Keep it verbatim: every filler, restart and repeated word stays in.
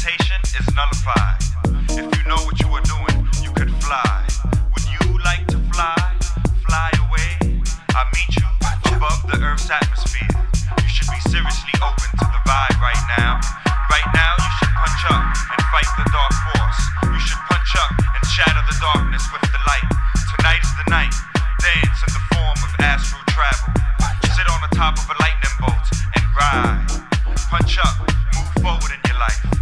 meditation is nullified. If you know what you are doing, you could fly. Would you like to fly? Fly away? I meet you above the Earth's atmosphere. You should be seriously open to the vibe right now. Right now, you should punch up and fight the dark force. You should punch up and shatter the darkness with the light. Tonight is the night. Dance in the form of astral travel. Sit on the top of a lightning bolt and ride. Punch up, move forward in your life.